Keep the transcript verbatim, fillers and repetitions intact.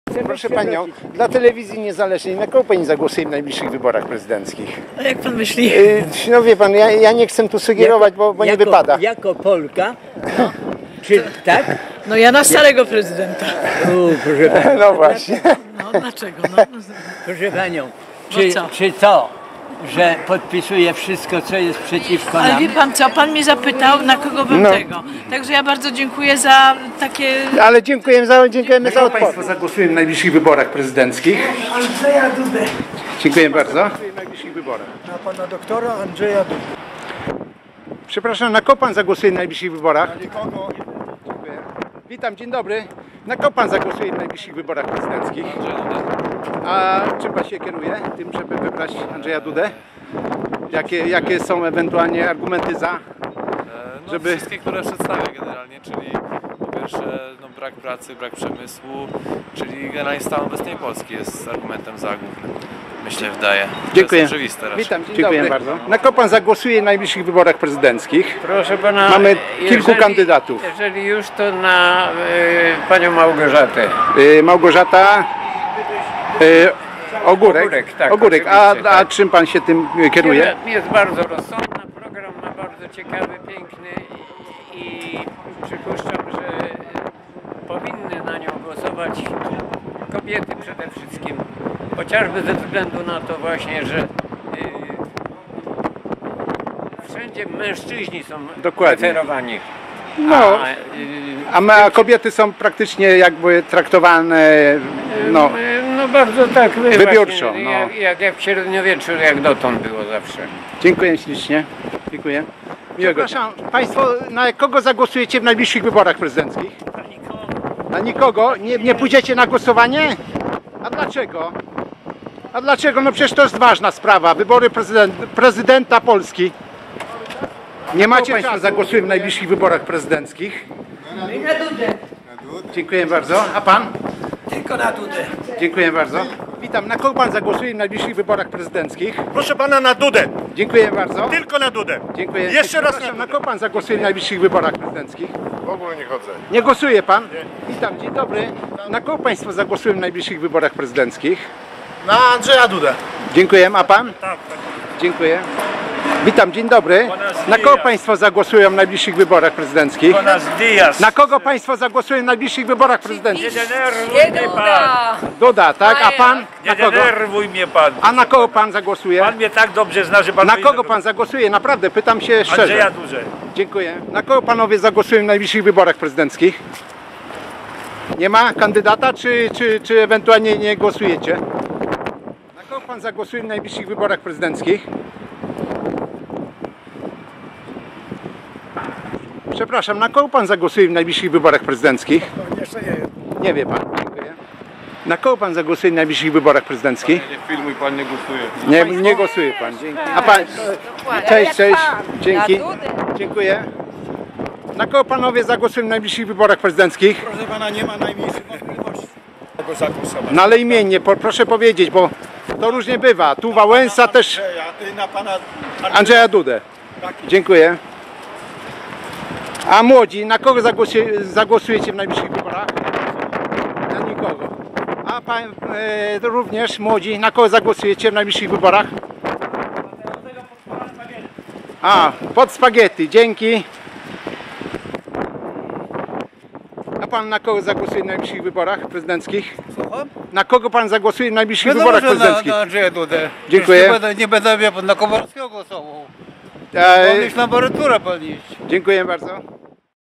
Proszę Panią, dla telewizji niezależnej na kogo Pani zagłosuje w najbliższych wyborach prezydenckich? A jak Pan myśli? Yy, no wie Pan, ja, ja nie chcę tu sugerować, jako, bo, bo jako, nie wypada. Jako Polka, no, czy tak? No ja na starego prezydenta. U, proszę Panią, No właśnie. No dlaczego? No, proszę Panią, No czy, co? czy to, że podpisuje wszystko, co jest przeciwko ale nam? wie Pan co, Pan mnie zapytał, na kogo bym No. tego. Także ja bardzo dziękuję za takie... Ale dziękujemy za, dziękujemy za odpowiedź. Państwo zagłosują w najbliższych wyborach prezydenckich. Andrzeja Dudę. Dziękuję bardzo. W najbliższych wyborach. Na pana doktora Andrzeja Dudy. Przepraszam, na kogo Pan zagłosuje w najbliższych wyborach? Nikogo. Dziękuję. Witam, dzień dobry. Na kogo Pan zagłosuje w najbliższych wyborach prezydenckich? A czym Pan się kieruje? Tym, żeby wybrać Andrzeja Dudę? Jakie, jakie są ewentualnie argumenty za? No, Żeby- Wszystkie, które przedstawię generalnie, czyli po pierwsze no, brak pracy, brak przemysłu, czyli generalnie stan obecnej Polski jest argumentem za głównym, myślę, wydaje. Dziękuję. To jest oczywiste raczej. Witam, dzień Dziękuję dobry. bardzo. Na kogo Pan zagłosuje w najbliższych wyborach prezydenckich? Proszę pana, Mamy kilku kandydatów. Jeżeli już, to na y, panią Małgorzatę. Yy, Małgorzata yy, Ogórek. Ogórek, tak, Ogórek. A, oczywiście, a tak. czym Pan się tym yy, kieruje? Jest bardzo rozsądna, program ma bardzo ciekawy, piękny i, i przypuszczam, że powinny na nią głosować kobiety przede wszystkim. Chociażby ze względu na to właśnie, że y, wszędzie mężczyźni są Dokładnie. preferowani. No. A, y, A, my, a kobiety są praktycznie jakby traktowane, no, No bardzo tak, Wybiórczo, właśnie, no. jak, jak, jak w średniowieczu, jak dotąd było zawsze. dziękuję ślicznie. Dziękuję. Miłego. Przepraszam, Państwo, na kogo zagłosujecie w najbliższych wyborach prezydenckich? Na nikogo? Nie, nie pójdziecie na głosowanie? A dlaczego? A dlaczego? No przecież to jest ważna sprawa. Wybory prezydent, prezydenta Polski. Nie macie Państwo zagłosują w najbliższych wyborach prezydenckich? Na Dudę. Dziękuję bardzo. A Pan? Tylko na Dudę. Dziękuję bardzo. Witam. Na kogo Pan zagłosuje w najbliższych wyborach prezydenckich? Proszę pana, na Dudę. Dziękuję bardzo. Tylko na Dudę. Dziękuję. Jeszcze raz na Przepraszam, na Dudę. kogo Pan zagłosuje w najbliższych wyborach prezydenckich? W ogóle nie chodzę. Nie głosuje Pan? Witam, dzień dobry. Na kogo Państwo zagłosują w najbliższych wyborach prezydenckich? Na Andrzeja Dudę. Dziękuję. A Pan? Tak, tak. Dziękuję. Witam, dzień dobry. Na kogo Państwo zagłosują w najbliższych wyborach prezydenckich? Nas Diaz. Na kogo Państwo zagłosują w najbliższych wyborach prezydenckich? denerwuj mnie pan. Duda, tak? A Pan? Na Nie kogo? denerwuj mnie pan. A na kogo Pan zagłosuje? Pan mnie tak dobrze zna, że pan... Na powinien kogo Pan zagłosuje? Naprawdę, pytam się szczerze. Andrzeja Dudę. Dziękuję. Na kogo Panowie zagłosują w najbliższych wyborach prezydenckich? Nie ma kandydata, czy, czy, czy ewentualnie nie głosujecie? Na kogo Pan zagłosuje w najbliższych wyborach prezydenckich? Przepraszam, na kogo Pan zagłosuje w najbliższych wyborach prezydenckich? Jeszcze nie wiem. Nie wie Pan. Dziękuję. Na kogo Pan zagłosuje w najbliższych wyborach prezydenckich? Nie filmuj, pan nie głosuje. Nie, nie głosuje Pan. Dzięki. A Pan... Cześć, cześć. Dzięki. Dziękuję. Na kogo Panowie zagłosują w najbliższych wyborach prezydenckich? Proszę pana, nie ma najmniejszych wątpliwości. Tego zagłosować. No ale imiennie, po, proszę powiedzieć, bo to różnie bywa. Tu Wałęsa też Andrzeja, y, na pana Andrzeja Dudę. Dziękuję. A młodzi, na kogo zagłosie, zagłosujecie w najbliższych wyborach? Na nikogo. A pan e, również młodzi, na kogo zagłosujecie w najbliższych wyborach? A, pod spaghetti, dzięki. A pan na kogo zagłosuje w najbliższych wyborach prezydenckich? Na kogo pan zagłosuje w najbliższych wyborach prezydenckich? Na Andrzeja Dudę. Dziękuję. Nie będę, nie będę na Komorowskiego głosował. E, Pan już na emeryturę pan iść. dziękuję bardzo.